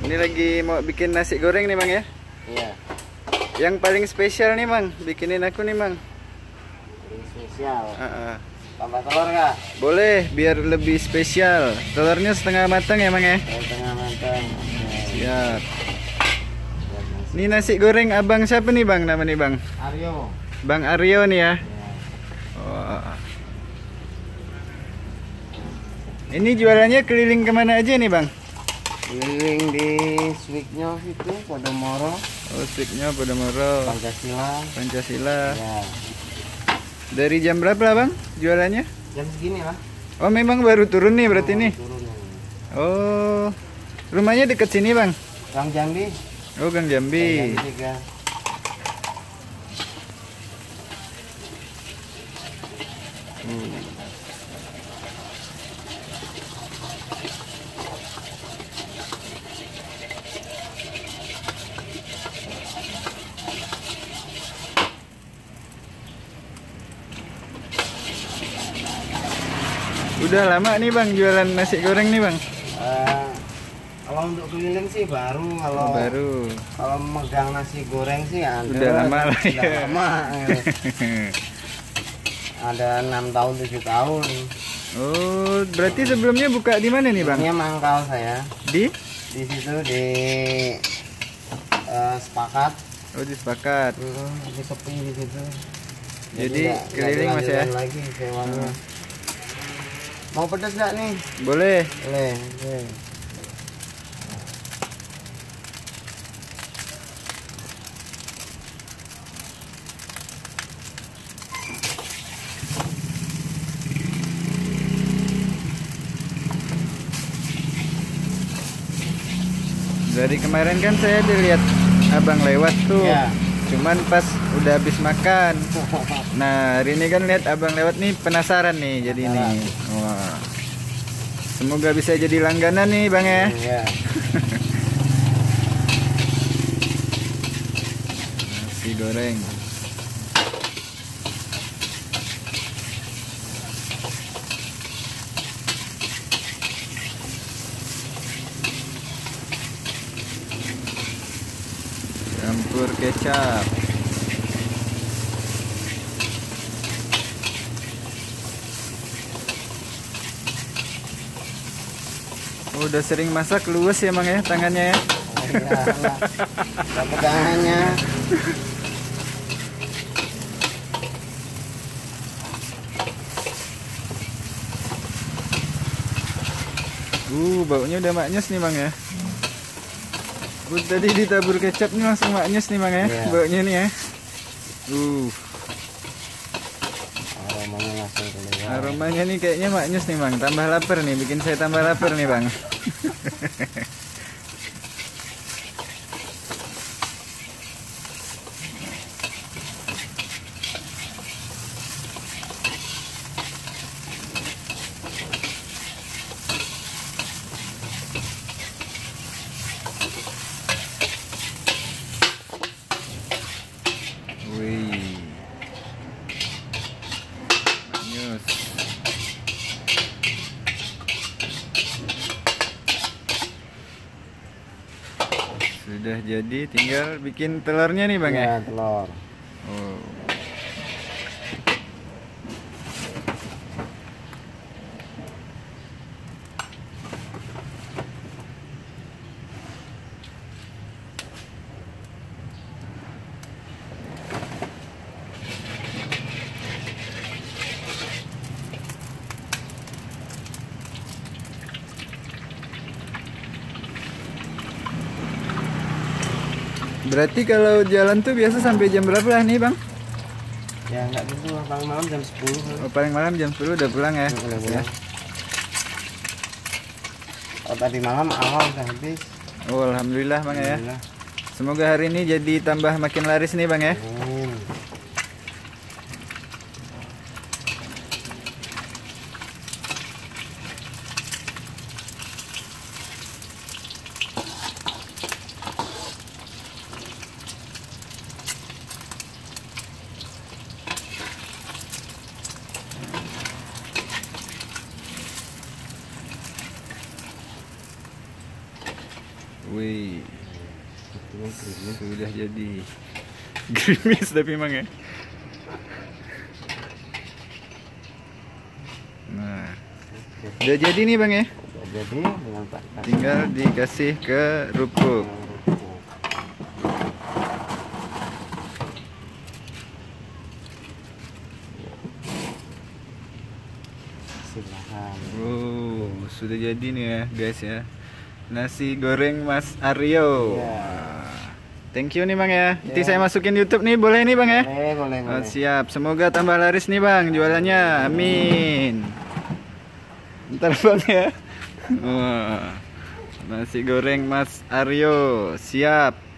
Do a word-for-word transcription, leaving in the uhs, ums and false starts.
Ini lagi mau bikin nasi goreng nih Bang ya? Iya. Yang paling spesial nih Bang, bikinin aku nih Bang. Paling spesial. Uh -uh. Tambah telur nggak? Boleh, biar lebih spesial. Telurnya setengah matang ya Bang ya? Setengah matang. Siap. Ini nasi goreng abang siapa nih Bang? Nama nih Bang? Aryo. Bang Aryo nih ya? Ya. Oh. Ini jualannya keliling kemana aja nih Bang? Keliling di Swiknya situ, Podomoro. Oh, Swiknya Podomoro. Pancasila. Pancasila. Ya. Dari jam berapa lah Bang jualannya? Jam segini lah. Oh, memang baru turun nih berarti Oh, nih? turun. Oh, rumahnya deket sini Bang? Gang Jambi. Oh, Gang Jambi. Gang Jambi tiga. Hmm. Udah lama nih Bang jualan nasi goreng nih Bang? Uh, kalau untuk keliling sih baru, kalau Oh, baru. kalau megang nasi goreng sih ada. Udah lama lah Udah ya. lama. Ya. Ada enam tahun tujuh tahun. Oh, berarti sebelumnya buka di mana nih Bang? Ini mangkal saya. Di? Di situ di uh, Sepakat. Oh, di Sepakat. Hmm, di sepi di situ. Jadi, nggak- keliling nggak Mas ya? dilanjutin lagi sewanya. Mau pedas nggak nih? Boleh. Boleh. Boleh. Dari kemarin kan saya dilihat abang lewat tuh. Ya. Cuman pas udah habis makan. Nah, hari ini kan lihat abang lewat nih, penasaran nih jadi nih. Wah. Semoga bisa jadi langganan nih Bang ya. Iya. Nasi goreng. Campur kecap. Oh, udah sering masak luwes ya Bang ya tangannya ya. Iya, pegangannya. Uh, baunya udah maknyus nih Bang ya. Uh, tadi ditabur kecap nih langsung maknyus nih Bang ya. Yeah. Baunya nih ya. Uh, Aromanya langsung keluar. aromanya nih kayaknya maknyus nih Bang. Tambah lapar nih, bikin saya tambah lapar nih Bang. Wih, maknyus. Sudah jadi, tinggal bikin telurnya nih Bang ya. Ya, telur. Oh. Berarti kalau jalan tuh biasa sampai jam berapa lah nih Bang? Ya nggak gitu lah, paling malam jam sepuluh. Oh, paling malam jam sepuluh udah pulang ya? Udah pulang. Ya. Oh, tadi malam awal udah habis. Oh, alhamdulillah Bang ya. Alhamdulillah. Semoga hari ini jadi tambah makin laris nih Bang ya. Amin. Wih, sudah jadi gerimis tapi emang ya. Nah, udah jadi nih bang ya. Jadi dengan Pak. Tinggal dikasih ke kerupuk. Silahkan. Oh, sudah jadi nih ya guys ya. Nasi goreng Mas Aryo. Iya. Thank you nih bang ya. Nanti Iya. saya masukin YouTube nih, boleh nih bang ya. Boleh, boleh, Oh, boleh. siap. Semoga tambah laris nih bang jualannya. Amin. Ntar bang ya. Wah. Nasi goreng Mas Aryo siap.